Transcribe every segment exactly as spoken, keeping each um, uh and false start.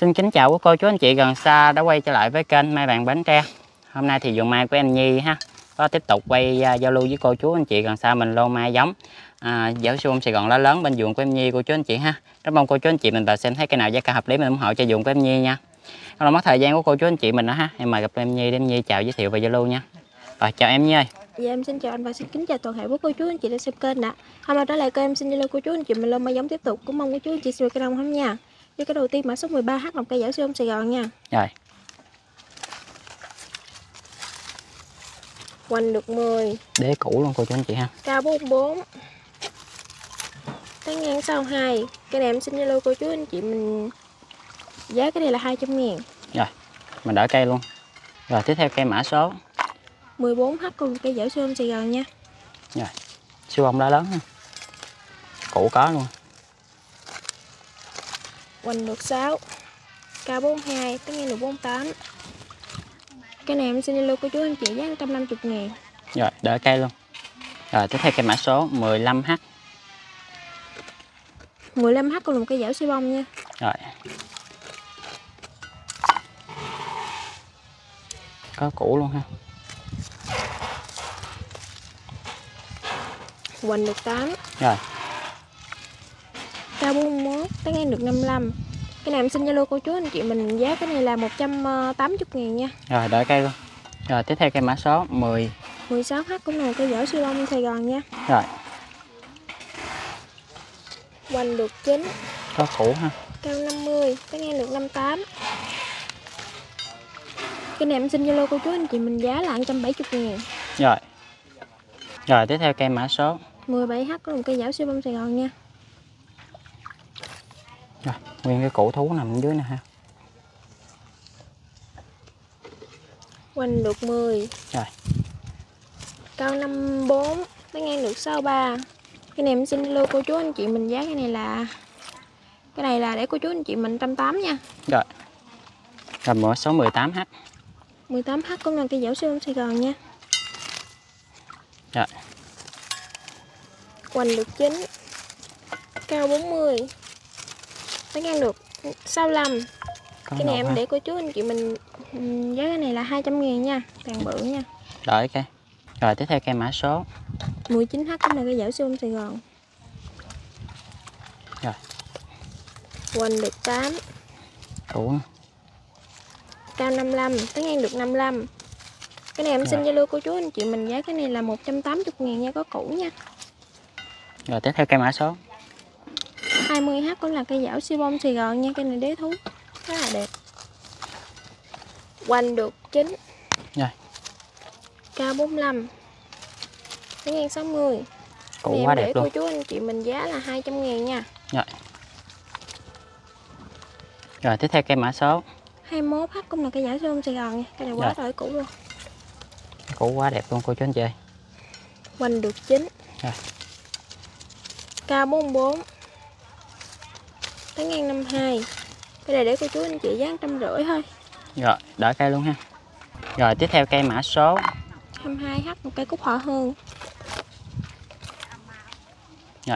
Xin kính chào quý cô chú anh chị gần xa đã quay trở lại với kênh Mai Vàng Bến Tre. Hôm nay thì vườn mai của em Nhi ha có tiếp tục quay uh, giao lưu với cô chú anh chị gần xa mình lô mai giống à, giáo sư Sài Gòn lá lớn bên vườn của em Nhi cô chú anh chị ha. Rất mong cô chú anh chị mình vào xem thấy cái nào giá cả hợp lý mình ủng hộ cho vườn của em Nhi nha. Không là mất thời gian của cô chú anh chị mình nữa ha. Em mời gặp em Nhi để em Nhi chào giới thiệu và giao lưu nha. Rồi chào em Nhi ơi. Dạ em xin chào anh và xin kính chào toàn thể quý cô chú anh chị đã xem kênh đã. Hôm nay trở lại kênh em xin giao cô chú anh chị mình lô mai giống tiếp tục, cũng mong cô chú anh chị xem cái đông không nha. Với cái đầu tiên mã số mười ba H Lòng Cây Giảo siêu ông Sài Gòn nha. Rồi. Hoành được mười. Đế cũ luôn cô chú anh chị ha. Cao bốn bốn. Tán ngang sau hai. Cái này em xin giao cô chú anh chị mình giá cái này là hai trăm ngàn. Rồi. Mình đỡ cây luôn. Rồi tiếp theo cây mã số mười bốn H Lòng Cây Giảo siêu ông Sài Gòn nha. Rồi. Siêu ông lá lớn ha. Cũ có luôn. Hoành được sáu. Cao bốn hai. Tán ngang được bốn tám. Cái này em xin giao cô chú anh chị giá một trăm năm mươi ngàn. Rồi đỡ cây luôn. Rồi tiếp theo cây mã số mười lăm H. mười lăm H con Lòng Cây Giảo siêu bông nha. Rồi. Có cũ luôn ha. Hoành được tám. Rồi. Cao bốn mốt, tán ngang được năm mươi lăm. Cái này em xin Zalo cô chú anh chị mình giá cái này là một trăm tám mươi ngàn nha. Rồi đợi cây luôn. Rồi tiếp theo cây mã số mười. mười sáu H cũng là cây giảo siêu bông Sài Gòn nha. Rồi. Hoành được chín. Có cũ ha. Cao năm mươi, tán ngang được năm mươi tám. Cái này em xin Zalo cô chú anh chị mình giá là một trăm bảy mươi ngàn. Rồi. Rồi tiếp theo cây mã số mười bảy H cũng là cây giảo siêu bông Sài Gòn nha. Rồi, nguyên cái củ thú nằm dưới nè ha. Hoành được mười. Rồi. Cao năm mươi bốn, tán ngang được sáu mươi ba. Cái này em xin Zalo cô chú anh chị mình giá cái này là cái này là để cô chú anh chị mình một trăm tám mươi nha. Rồi. Rồi mã số mười tám H. mười tám H cũng là cây giảo siêu bông Sài Gòn nha. Rồi. Hoành được chín. Cao bốn mươi. Tán ngang được sáu mươi lăm. Có cái này em ha. để cô chú anh chị mình giá cái này là hai trăm ngàn nha, càng bự nha. Đợi cây. Rồi tiếp theo cây mã số mười chín H cũng là cây giảo siêu bông Sài Gòn. Rồi. Hoành được tám. Cũ. Cao năm mươi lăm, tán ngang được năm mươi lăm. Cái này em xin Zalo cô chú anh chị mình giá cái này là một trăm tám mươi ngàn nha, có cũ nha. Rồi tiếp theo cây mã số hai mươi H cũng là cây giảo siêu bông Sài Gòn nha, cây này đế thú rất là đẹp. Hoành được chín. Rồi. Cao bốn mươi lăm. Tán ngang sáu mươi. Cũ quá đẹp để luôn. cô chú anh chị mình giá là hai trăm ngàn nha. Rồi. Rồi tiếp theo cây mã số hai mươi mốt H cũng là cây giảo siêu bông Sài Gòn nha, cây này quá rồi cũ luôn. Cũ quá đẹp luôn cô chú anh chị ơi. Hoành được chín. Rồi. Cao bốn mươi bốn. Tán ngang năm mươi hai. Cái này để cô chú anh chị giá một trăm rưỡi thôi. Rồi đợi cây luôn ha. Rồi tiếp theo cây mã số hai mươi hai H một cây cúc họ hương. Rồi.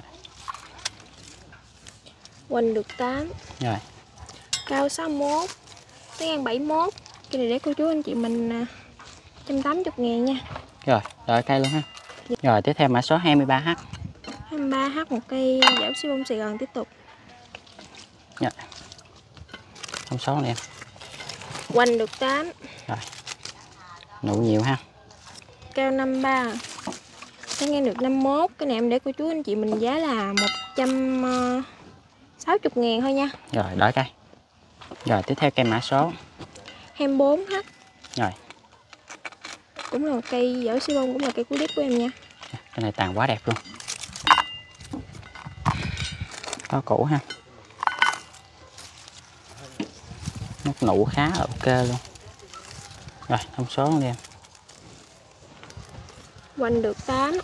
Hoành được tám. Rồi. Cao sáu mươi mốt. Tán ngang bảy mươi mốt. Cái này để cô chú anh chị mình một trăm tám mươi ngàn nha. Rồi đợi cây luôn ha. Rồi tiếp theo mã số hai mươi ba H. hai mươi ba H một cây giảo siêu bông Sài Gòn tiếp tục. Rồi. Thông số này em. Hoành được tám. Rồi. Nụ nhiều ha. Cao năm mươi ba. Tán ngang được năm mươi mốt. Cái này em để cô chú anh chị mình giá là một trăm sáu mươi ngàn thôi nha. Rồi đợi cây. Rồi tiếp theo cây mã số hai mươi bốn H. Rồi. Cũng là một cây giảo siêu bông, cũng là cây cú đít của em nha. Cái này tàn quá đẹp luôn. Có cũ ha. Nốt nụ khá là ok luôn. Rồi thông số đi em. Hoành được tám.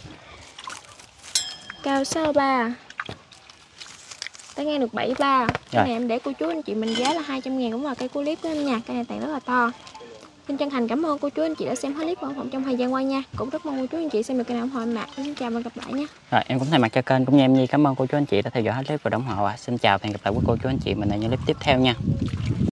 Cao sáu mươi ba. Tán ngang được bảy mươi ba. Cái này em để cô chú anh chị mình giá là hai trăm ngàn, cũng là cây cú clip của em nha. Cây này tàn rất là to. Xin chân thành cảm ơn cô chú anh chị đã xem hết clip của phòng trong thời gian qua nha. Cũng rất mong cô chú anh chị xem được kênh ủng hộ em ạ. Xin chào và gặp lại nha. Rồi em cũng thay mặt cho kênh cũng như em Nhi cảm ơn cô chú anh chị đã theo dõi hết clip và ủng hộ ạ. Xin chào và hẹn gặp lại với cô chú anh chị mình ở những clip tiếp theo nha.